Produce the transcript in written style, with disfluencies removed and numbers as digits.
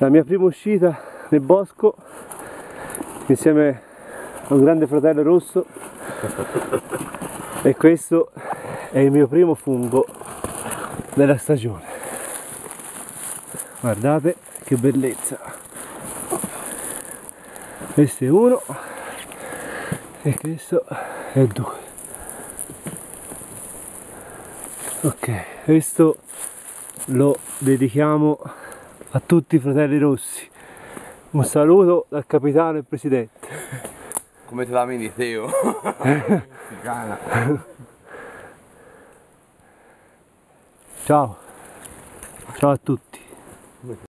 La mia prima uscita nel bosco insieme a un grande fratello rosso e questo è il mio primo fungo della stagione. Guardate che bellezza, questo è uno e questo è due. Ok, questo lo dedichiamo a tutti i fratelli rossi. Un saluto dal capitano e presidente. Come te la vedi, Teo? Ciao, ciao a tutti.